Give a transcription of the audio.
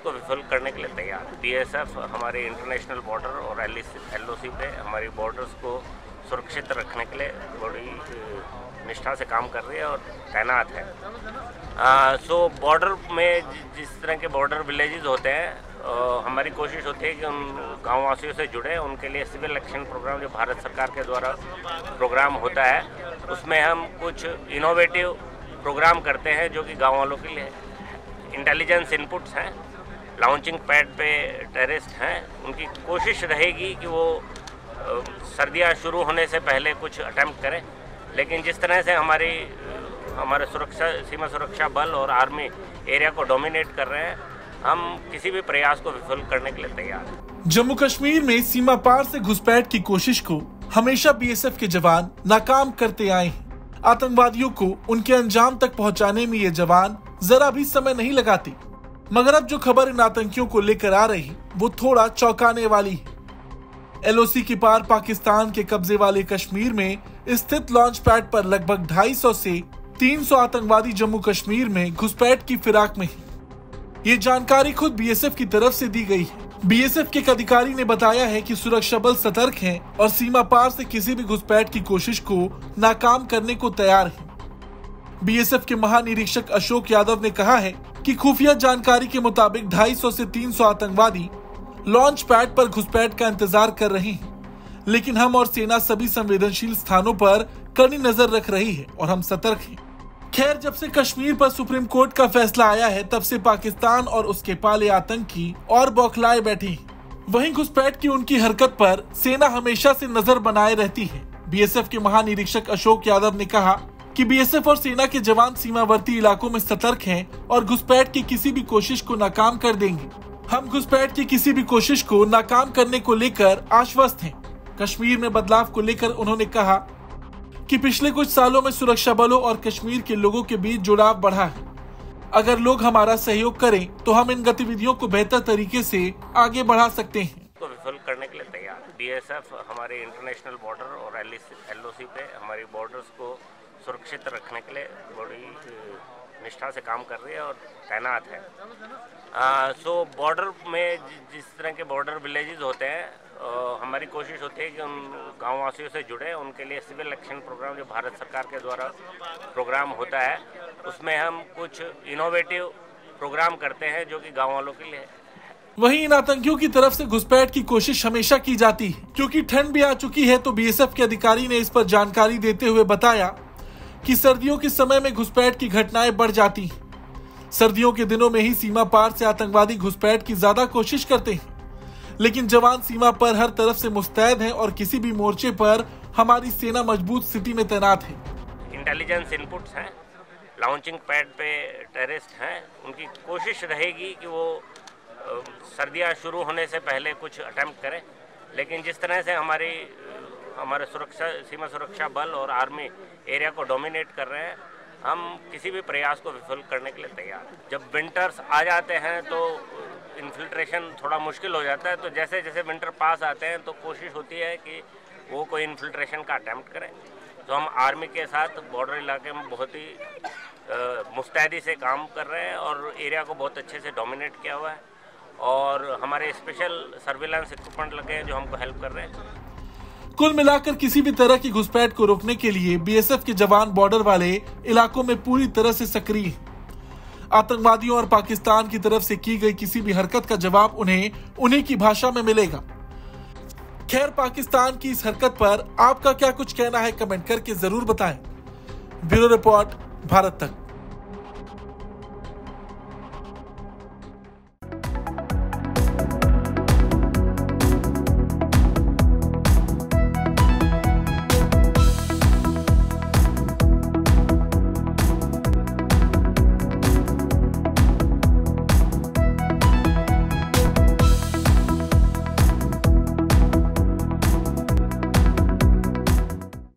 को विफल करने के लिए तैयार। बीएसएफ हमारे इंटरनेशनल बॉर्डर और एलओसी पे हमारी बॉर्डर्स को सुरक्षित रखने के लिए बड़ी निष्ठा से काम कर रही है और तैनात है। सो बॉर्डर में जिस तरह के बॉर्डर विलेजेस होते हैं, हमारी कोशिश होती है कि उन गाँव वासियों से जुड़े, उनके लिए सिविल एक्शन प्रोग्राम जो भारत सरकार के द्वारा प्रोग्राम होता है, उसमें हम कुछ इनोवेटिव प्रोग्राम करते हैं जो कि गाँव वालों के लिए इंटेलिजेंस इनपुट्स हैं, लॉन्चिंग पैड पे टेररिस्ट हैं। उनकी कोशिश रहेगी कि वो सर्दियाँ शुरू होने से पहले कुछ अटेम्प्ट करें, लेकिन जिस तरह से हमारे सीमा सुरक्षा बल और आर्मी एरिया को डोमिनेट कर रहे हैं, हम किसी भी प्रयास को विफल करने के लिए तैयार हैं। जम्मू कश्मीर में सीमा पार से घुसपैठ की कोशिश को हमेशा बीएसएफ के जवान नाकाम करते आए हैं। आतंकवादियों को उनके अंजाम तक पहुंचाने में ये जवान जरा भी समय नहीं लगाते, मगर अब जो खबर इन आतंकियों को लेकर आ रही वो थोड़ा चौंकाने वाली है। एलओसी के पार पाकिस्तान के कब्जे वाले कश्मीर में स्थित लॉन्च पैड पर लगभग 250 से 300 आतंकवादी जम्मू कश्मीर में घुसपैठ की फिराक में हैं। ये जानकारी खुद बीएसएफ की तरफ से दी गई है। बीएसएफ के एक अधिकारी ने बताया है कि सुरक्षा बल सतर्क हैं और सीमा पार से किसी भी घुसपैठ की कोशिश को नाकाम करने को तैयार हैं। बीएसएफ के महानिरीक्षक अशोक यादव ने कहा है कि खुफिया जानकारी के मुताबिक 250 से 300 आतंकवादी लॉन्च पैड पर घुसपैठ का इंतजार कर रहे हैं, लेकिन हम और सेना सभी संवेदनशील स्थानों पर कड़ी नजर रख रही है और हम सतर्क हैं। खैर, जब से कश्मीर पर सुप्रीम कोर्ट का फैसला आया है, तब से पाकिस्तान और उसके पाले आतंकी और बौखलाए बैठे हैं। वहीं घुसपैठ की उनकी हरकत पर सेना हमेशा से नजर बनाए रहती है। बीएसएफ के महानिरीक्षक अशोक यादव ने कहा कि बीएसएफ और सेना के जवान सीमावर्ती इलाकों में सतर्क हैं और घुसपैठ की किसी भी कोशिश को नाकाम कर देंगे। हम घुसपैठ की किसी भी कोशिश को नाकाम करने को लेकर आश्वस्त हैं। कश्मीर में बदलाव को लेकर उन्होंने कहा कि पिछले कुछ सालों में सुरक्षा बलों और कश्मीर के लोगों के बीच जुड़ाव बढ़ा है। अगर लोग हमारा सहयोग करें तो हम इन गतिविधियों को बेहतर तरीके से आगे बढ़ा सकते हैं। को विफल करने के लिए तैयार। बीएसएफ हमारे इंटरनेशनल बॉर्डर और एलओसी पे हमारी बॉर्डर्स को सुरक्षित रखने के लिए बड़ी निष्ठा से काम कर रही है और तैनात है। सो बॉर्डर में जिस तरह के बॉर्डर विलेजेस होते हैं, हमारी कोशिश होती है कि उन गाँव वासियों से जुड़े, उनके लिए सिविल एक्शन प्रोग्राम जो भारत सरकार के द्वारा प्रोग्राम होता है, उसमें हम कुछ इनोवेटिव प्रोग्राम करते हैं जो कि गाँव वालों के लिए। वहीं इन आतंकियों की तरफ से घुसपैठ की कोशिश हमेशा की जाती है। क्योंकि ठंड भी आ चुकी है, तो बीएसएफ के अधिकारी ने इस पर जानकारी देते हुए बताया कि सर्दियों के समय में घुसपैठ की घटनाएं बढ़ जाती हैं। सर्दियों के दिनों में ही सीमा पार से आतंकवादी घुसपैठ की ज्यादा कोशिश करते हैं, लेकिन जवान सीमा पर हर तरफ से मुस्तैद हैं और किसी भी मोर्चे पर हमारी सेना मजबूत स्थिति में तैनात है। इंटेलिजेंस इनपुट्स हैं, लॉन्चिंग पैड पे टेररिस्ट हैं। उनकी कोशिश रहेगी कि वो सर्दियाँ शुरू होने से पहले कुछ अटेम्प्ट करें, लेकिन जिस तरह से हमारे सीमा सुरक्षा बल और आर्मी एरिया को डोमिनेट कर रहे हैं, हम किसी भी प्रयास को विफल करने के लिए तैयार। जब विंटर्स आ जाते हैं तो इन्फिल्ट्रेशन थोड़ा मुश्किल हो जाता है, तो जैसे जैसे विंटर पास आते हैं तो कोशिश होती है कि वो कोई इन्फिल्ट्रेशन का अटैम्प्ट करें। तो हम आर्मी के साथ बॉर्डर इलाके में बहुत ही मुस्तैदी से काम कर रहे हैं और एरिया को बहुत अच्छे से डोमिनेट किया हुआ है, और हमारे स्पेशल सर्विलांस इक्विपमेंट लगे हैं जो हमको हेल्प कर रहे हैं। कुल मिलाकर किसी भी तरह की घुसपैठ को रोकने के लिए बीएसएफ के जवान बॉर्डर वाले इलाकों में पूरी तरह से सक्रिय हैं। आतंकवादियों और पाकिस्तान की तरफ से की गई किसी भी हरकत का जवाब उन्हीं की भाषा में मिलेगा। खैर, पाकिस्तान की इस हरकत पर आपका क्या कुछ कहना है, कमेंट करके जरूर बताएं। ब्यूरो रिपोर्ट, भारत तक।